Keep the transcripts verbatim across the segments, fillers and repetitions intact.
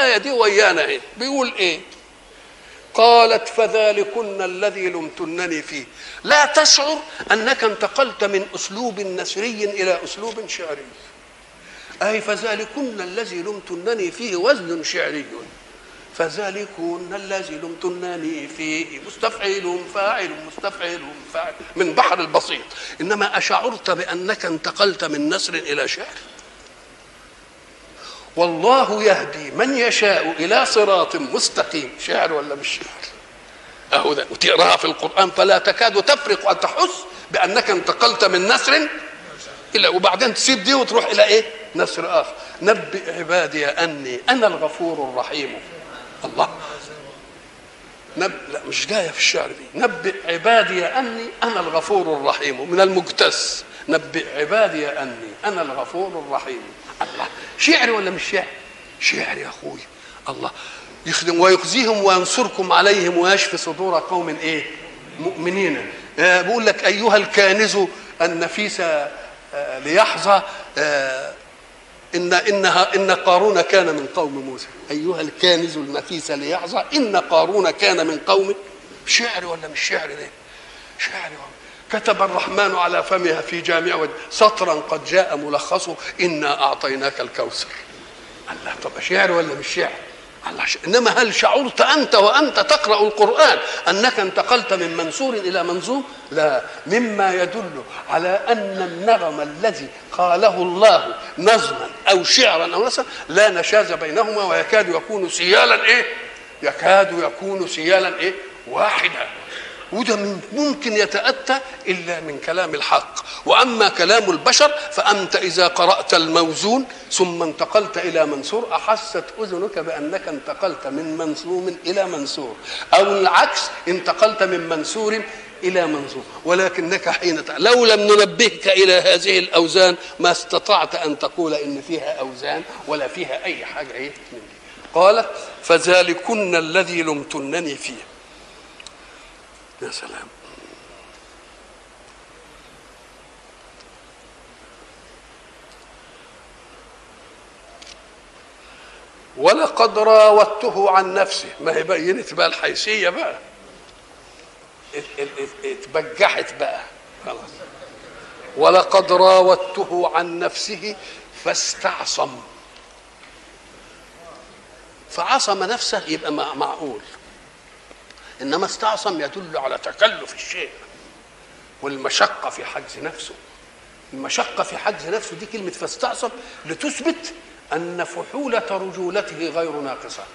الآية دي ويانا ايه بيقول ايه؟ قالت فذلكن الذي لمتنني فيه. لا تشعر أنك انتقلت من أسلوب نثري إلى أسلوب شعري. أي فذلكن الذي لمتنني فيه وزن شعري. فذلكن الذي لمتنني فيه مستفعل فاعل مستفعل فاعل من بحر البسيط. إنما أشعرت بأنك انتقلت من نثر إلى شعر؟ والله يهدي من يشاء إلى صراط مستقيم. شعر ولا مش شعر؟ أهو ده. وتقراها في القرآن فلا تكاد تفرق أن تحس بأنك انتقلت من نثر إلى، وبعدين تسيب دي وتروح إلى إيه؟ نثر آخر. نبئ عبادي أني أنا الغفور الرحيم. الله. نب... لا مش جاية في الشعر دي. نبئ عبادي أني أنا الغفور الرحيم من المجتز. نبئ عبادي أني أنا الغفور الرحيم. الله. شعر ولا مش شعر؟ شعر يا أخوي. الله. يخدم ويخزيهم وينصركم عليهم ويشفي صدور قوم ايه؟ مؤمنين. آه بقول لك ايها الكانز النفيس آه ليحظى آه ان انها ان قارون كان من قوم موسى. ايها الكانز النفيس ليحظى ان قارون كان من قوم. شعر ولا مش شعر ده؟ شعر. كتب الرحمن على فمها في جامع سطرا قد جاء ملخصه انا اعطيناك الكوثر. الله. طب شعر ولا مش شعر؟ الله. انما هل شعرت انت وانت تقرا القران انك انتقلت من منثور الى منظوم؟ لا. مما يدل على ان النغم الذي قاله الله نظما او شعرا او نثرا لا نشاز بينهما ويكاد يكون سيالا ايه؟ يكاد يكون سيالا ايه؟ واحدا. وده ممكن يتأتى إلا من كلام الحق. وأما كلام البشر فأنت إذا قرأت الموزون ثم انتقلت إلى منثور أحست أذنك بأنك انتقلت من منظوم إلى منثور، أو العكس انتقلت من منثور إلى منظوم. ولكنك حين لو لم ننبهك إلى هذه الأوزان ما استطعت أن تقول إن فيها أوزان ولا فيها أي حاجة إيه من دي. قالت فذلكن الذي لمتنني فيه. يا سلام. ولقد راودته عن نفسه. ما هي بينت بقى الحيثيه بقى، اتبجحت بقى خلاص. ولقد راودته عن نفسه فاستعصم. فعصم نفسه يبقى معقول، انما استعصم يدل على تكلف الشيء والمشقه في حجز نفسه. المشقه في حجز نفسه دي كلمه فاستعصم لتثبت ان فحوله رجولته غير ناقصه،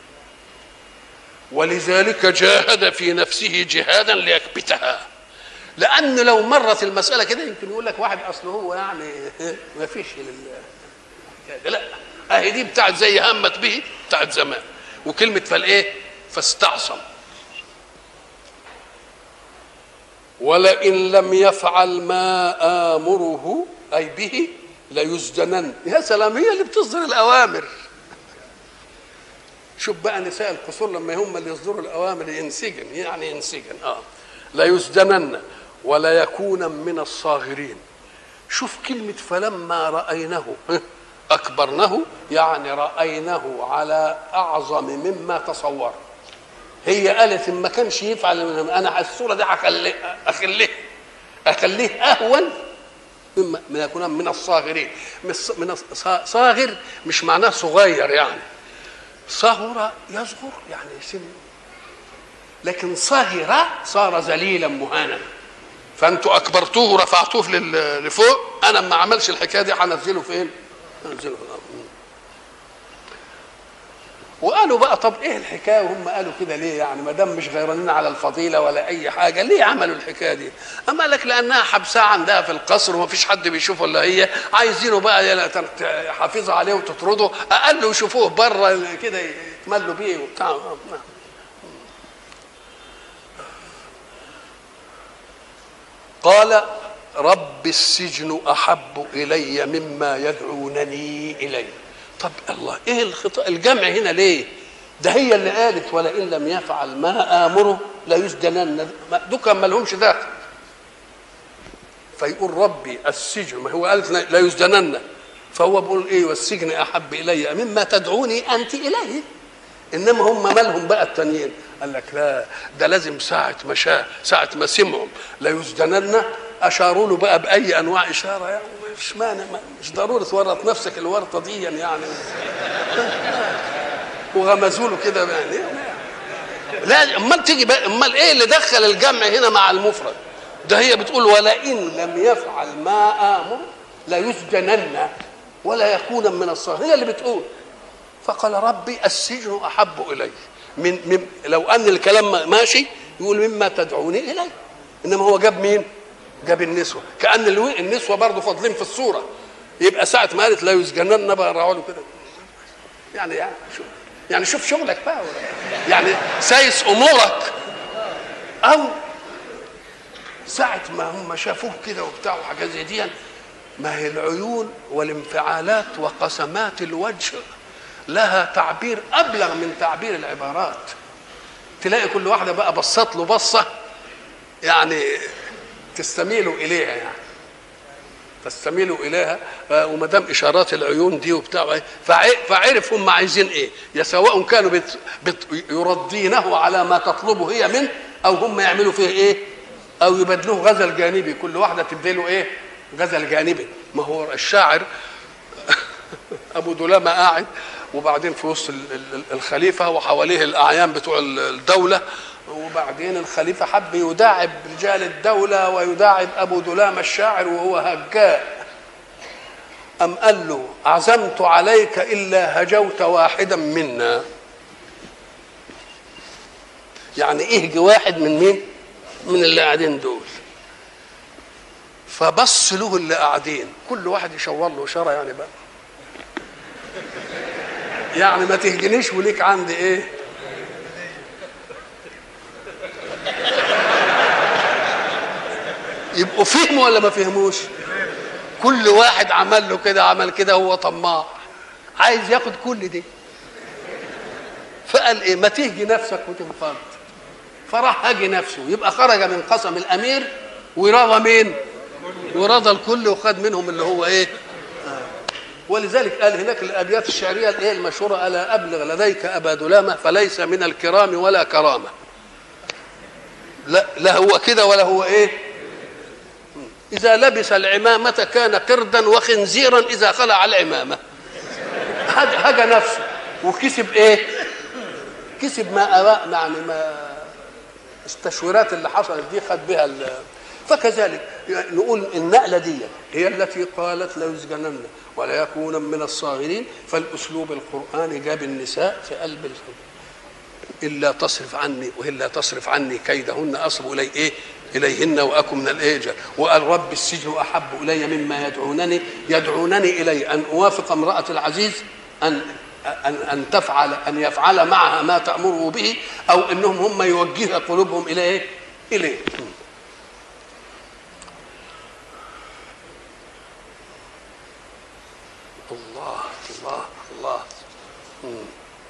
ولذلك جاهد في نفسه جهادا ليكبتها. لان لو مرت المساله كده يمكن يقول لك واحد اصله هو يعني ما فيش لل... لا اهي دي بتاعت زي همت به بتاعت زمان. وكلمه فالايه فاستعصم. ولئن لم يفعل ما آمره أي به ليسجنن. يا سلام. هي اللي بتصدر الأوامر. شوف بقى نساء القصور لما هم اللي يصدروا الأوامر ينسجن، يعني ينسجن اه ليسجنن وليكون من الصاغرين. شوف كلمة فلما رأينه أكبرنه، يعني رأينه على أعظم مما تصور. هي قالت ما كانش يفعل انا على الصوره دي هخليه اخليه اخليه اهون مما من يكون من الصاغرين. من صاغر مش معناه صغير، يعني صغر يصغر يعني سن، لكن صغر صار ذليلا مهانا. فانتوا اكبرتوه ورفعتوه لفوق، انا ما عملش الحكايه دي هنزله فين؟ هنزله في الارض. وقالوا بقى طب ايه الحكايه وهم قالوا كده ليه؟ يعني ما دام مش غيرانين على الفضيله ولا اي حاجه ليه عملوا الحكايه دي؟ اما لك لانها حبساه عندها في القصر وما فيش حد بيشوفه الا هي، عايزينه بقى حافظوا عليه وتطرده، اقل يشوفوه بره كده يتملوا بيه وبتاع. قال رب السجن احب الي مما يدعونني اليه. طب الله ايه الخطا الجمع هنا ليه؟ ده هي اللي قالت ولئن لم يفعل ما امره لا يسجنن، دوكا ما لهمش داخل. فيقول ربي السجن، ما هو قالت لا يسجنن فهو بيقول ايه والسجن احب الي مما تدعوني انت اليه. انما هم مالهم بقى التانيين؟ قال لك لا، ده لازم ساعه ما شاء ساعه ما سمعوا لا يسجنن اشاروا له بقى باي انواع اشاره، يعني مش مانع، مش ضروري تورط نفسك الورطه دي يعني وغمزوا له كده يعني. لا امال تيجي بقى، امال ايه اللي دخل الجمع هنا مع المفرد؟ ده هي بتقول ولئن لم يفعل ما امر لا يسجنن ولا يكون من الصاغرين، هي اللي بتقول. فقال ربي السجن احب الي من, من لو ان الكلام ماشي يقول مما تدعوني اليه، انما هو جاب مين؟ جاب النسوه، كان النسوه برضه فاضلين في الصوره، يبقى ساعه ما قالت لا يسجنن بقى راحوا له كده يعني يعني شوف يعني شوف شغلك بقى يعني سايس امورك. او ساعه ما هم شافوه كده وبتاع وحاجات زي دي، ما هي العيون والانفعالات وقسمات الوجه لها تعبير ابلغ من تعبير العبارات. تلاقي كل واحده بقى بصت له بصه يعني تستميلوا اليها، يعني تستميلوا اليها، وما دام اشارات العيون دي وبتاع فعرف هم عايزين ايه، يا سواء كانوا بت بت يرضينه على ما تطلبه هي منه، او هم يعملوا فيه ايه، او يبدلوه غزل جانبي، كل واحده تبدله ايه؟ غزل جانبي. ما هو الشاعر ابو دلامه قاعد وبعدين في وسط الخليفه وحواليه الاعيان بتوع الدوله، وبعدين الخليفه حب يداعب رجال الدوله ويداعب ابو دلامه الشاعر وهو هجاء، ام قال له عزمت عليك الا هجوت واحدا منا، يعني اهجي واحد من مين؟ من اللي قاعدين دول. فبص له اللي قاعدين كل واحد يشاور له اشاره يعني بقى يعني ما تهجنيش وليك عندي ايه؟ يبقوا فهموا ولا ما فهموش؟ كل واحد عمل له كده عمل كده، هو طماع عايز ياخد كل دي، فقال ايه؟ ما تهجي نفسك وتنفض. فراح هاجي نفسه، يبقى خرج من قسم الامير ورضى مين؟ ورضى الكل وخد منهم اللي هو ايه؟ ولذلك قال هناك الابيات الشعريه الايه المشهوره: الا ابلغ لديك ابا دلامه فليس من الكرام ولا كرامه. لا لا هو كده ولا هو ايه؟ اذا لبس العمامه كان قردا وخنزيرا اذا خلع العمامه. هجى نفسه وكسب ايه؟ كسب ما أبا يعني ما التشويرات اللي حصلت دي خد بها. فكذلك نقول النقله دي هي التي قالت لا يسجنن ولا يكون من الصاغرين، فالاسلوب القراني جاب النساء في قلب الحب. الا تصرف عني والا تصرف عني كيدهن اصب الي ايه؟ اليهن واكن من الاجر. وقال رب السجن احب الي مما يدعونني يدعونني الي ان اوافق امراه العزيز ان ان ان تفعل ان يفعل معها ما تامره به، او انهم هم يوجه قلوبهم الى ايه؟ اليه. الله الله الله. مم.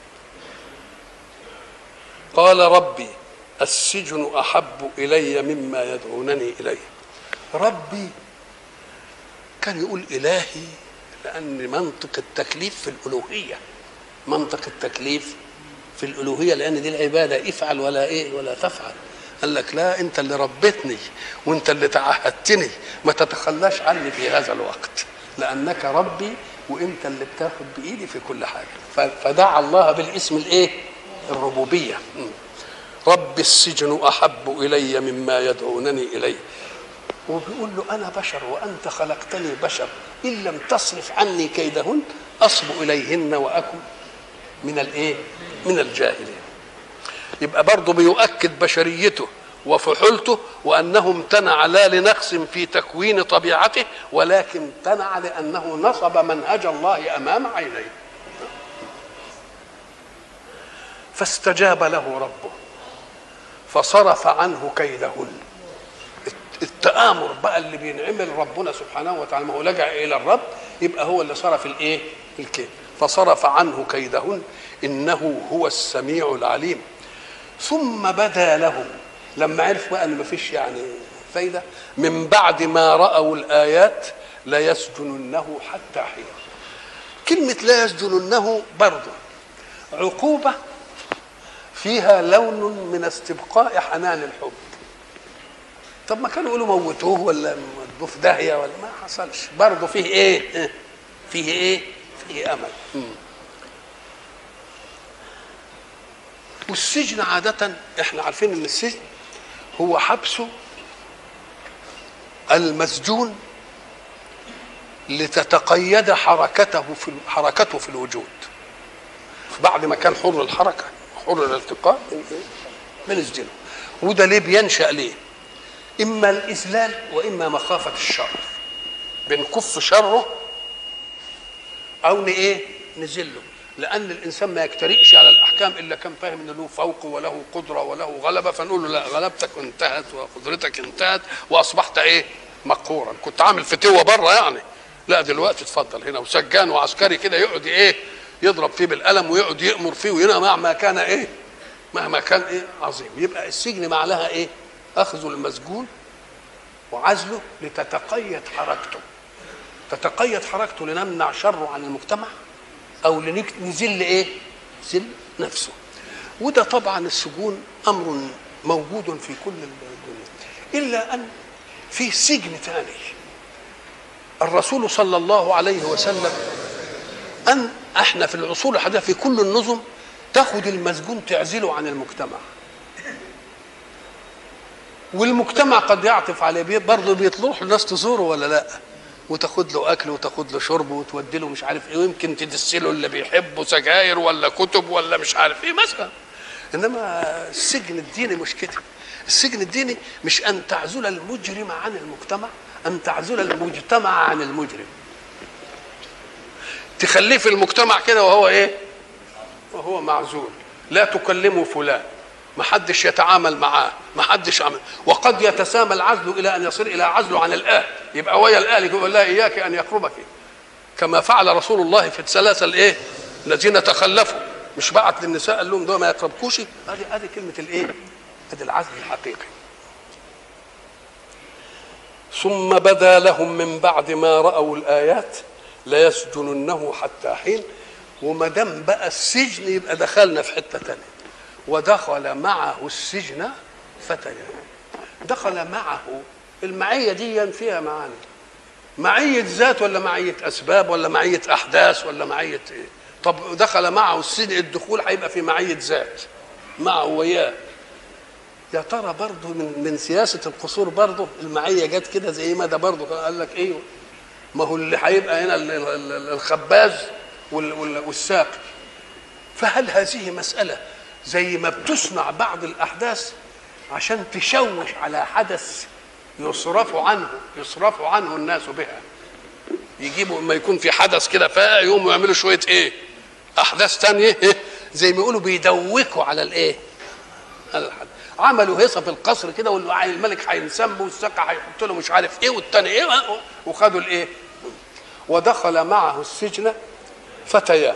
قال ربي السجن أحب إلي مما يدعونني إليه. ربي كان يقول إلهي لأن منطق التكليف في الألوهية، منطق التكليف في الألوهية لأن دي العبادة افعل ولا إيه ولا تفعل. قال لك لا، أنت اللي ربيتني وأنت اللي تعهدتني، ما تتخلاش عني في هذا الوقت لأنك ربي وأنت اللي بتاخد بإيدي في كل حاجة. فدعا الله بالاسم الإيه؟ الربوبية. رب السجن أحب إلي مما يدعونني إليه. وبيقول له أنا بشر وأنت خلقتني بشر، إن لم تصرف عني كيدهن أصب إليهن وأكن من الإيه؟ من الجاهلين. يبقى برضه بيؤكد بشريته وفحولته وأنه امتنع لا لنقص في تكوين طبيعته، ولكن امتنع لأنه نصب منهج الله أمام عينيه. فاستجاب له ربه فصرف عنه كيدهن. التآمر بقى اللي بينعمل ربنا سبحانه وتعالى، ما هو لجأ إلى الرب يبقى هو اللي صرف الإيه؟ الكيد. فصرف عنه كيدهن إنه هو السميع العليم. ثم بدا لهم لما عرف بقى ان مفيش يعني فايده، من بعد ما رأوا الآيات ليسجننه حتى حين. كلمة لا يسجننه برضه عقوبة فيها لون من استبقاء حنان الحب. طب ما كانوا يقولوا موتوه ولا مودوه في داهية ولا ما حصلش، برضه فيه ايه؟ فيه ايه؟ فيه امل. م. والسجن عادة احنا عارفين ان السجن هو حبسه المسجون لتتقيد حركته في حركته في الوجود. بعد ما كان حر الحركه حر الالتقاء بنسجنه. وده ليه بينشأ ليه؟ اما الاذلال واما مخافه الشر، بنكف شره او ايه نذله، لان الانسان ما يجترئش على الاحكام الا كان فاهم ان له فوق وله قدره وله غلبه، فنقول له لا، غلبتك انتهت وقدرتك انتهت واصبحت ايه مقهورا. كنت عامل فتوه بره يعني، لا دلوقتي اتفضل هنا، وسجان وعسكري كده يقعد ايه يضرب فيه بالقلم ويقعد يأمر فيه، وهنا مهما كان ايه مهما كان ايه عظيم. يبقى السجن معناها ايه؟ اخذ المسجون وعزله لتتقيد حركته، تتقيد حركته لنمنع شره عن المجتمع او لنزل ايه زل نفسه. وده طبعا السجون امر موجود في كل الدنيا، الا ان في سجن ثاني الرسول صلى الله عليه وسلم ان احنا في العصور الحديثه في كل النظم تاخد المسجون تعزله عن المجتمع، والمجتمع قد يعطف عليه برضه، بيطلعوا الناس تزوره ولا لا، وتاخد له اكل وتاخد له شرب وتودي له مش عارف ايه، ويمكن تدسله اللي بيحبه سجاير ولا كتب ولا مش عارف ايه مثلا. انما السجن الديني مش كده. السجن الديني مش ان تعزل المجرم عن المجتمع، ان تعزل المجتمع عن المجرم، تخليه في المجتمع كده وهو ايه وهو معزول، لا تكلمه فلان، ما حدش يتعامل معاه، ما حدش عمل. وقد يتسامى العزل الى ان يصير الى عزله عن الاهل، يبقى ويا الاهل يقول لا اياك ان يقربك، كما فعل رسول الله في الثلاثه الايه الذين تخلفوا، مش بعت للنساء قال لهم دول ما يقربكوش. هذه هذه كلمه الايه هذه العزل الحقيقي. ثم بدا لهم من بعد ما راوا الايات ليسجننه حتى حين. وما دام بقى السجن يبقى دخلنا في حته ثانيه. ودخل معه السجن فتيان. دخل معه، المعيه دي فيها معاني، معيه ذات ولا معيه اسباب ولا معيه احداث ولا معيه ايه؟ طب دخل معه السجن، الدخول هيبقى في معيه ذات معه وياه. يا ترى برضه من من سياسه القصور برضه المعيه جت كده زي ما ده برضه قال لك ايه، ما هو اللي هيبقى هنا الخباز والساقي. فهل هذه مساله زي ما بتصنع بعض الاحداث عشان تشوش على حدث يصرف عنه يصرف عنه الناس بها، يجيبوا ما يكون في حدث كده فيقوموا يعملوا شويه ايه احداث ثانيه إيه؟ زي ما يقولوا بيدوكوا على الايه على الحدث. عملوا هيصه في القصر كده، والملك هينسم والسقا هيحط له مش عارف ايه والثاني ايه، وخدوا الايه. ودخل معه السجن فتيان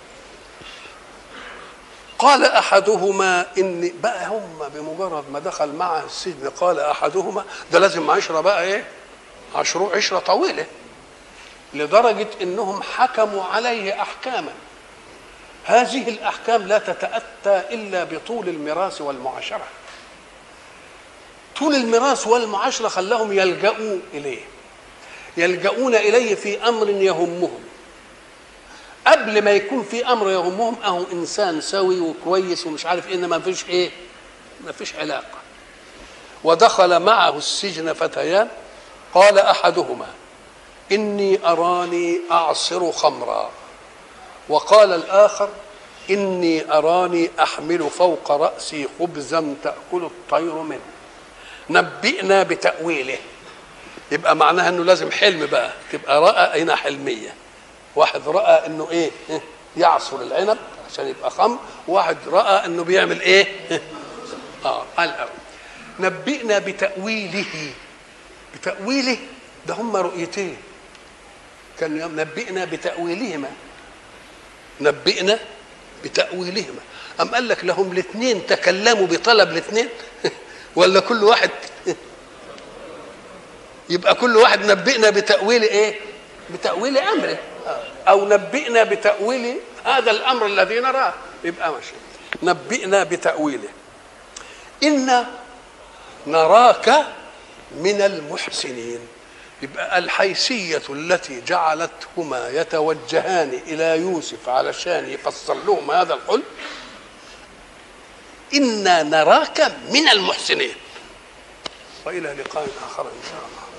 قال احدهما اني بقى، هم بمجرد ما دخل معه السجن قال احدهما، ده لازم عشره بقى ايه عشره عشره طويله، لدرجه انهم حكموا عليه احكاما. هذه الاحكام لا تتاتى الا بطول الميراث والمعاشره. طول الميراث والمعاشره خلاهم يلجؤوا اليه، يلجؤون اليه في امر يهمهم. قبل ما يكون في امر يهمهم اهو انسان سوي وكويس ومش عارف ايه، ما فيش ايه ما فيش علاقه. ودخل معه السجن فتيان قال احدهما اني اراني اعصر خمرا، وقال الاخر اني اراني احمل فوق راسي خبزا تاكل الطير منه نبئنا بتاويله. يبقى معناها انه لازم حلم بقى، تبقى راى هنا حلميه. واحد راى انه ايه يعصر العنب عشان يبقى خمر، واحد راى انه بيعمل ايه اه قال نبئنا بتاويله. بتاويله ده هم رؤيتين، كان نبئنا بتاويلهما نبئنا بتاويلهما. ام قال لك لهم الاثنين تكلموا بطلب الاثنين ولا كل واحد يبقى كل واحد نبئنا بتاويل ايه بتاويل امره. آه. او نبئنا بتاويل هذا الامر الذي نراه، يبقى ماشي نبئنا بتاويله. انا نراك من المحسنين، يبقى الحيثيه التي جعلتهما يتوجهان الى يوسف علشان يفسر لهم هذا الحلم، انا نراك من المحسنين. والى لقاء اخر ان شاء الله.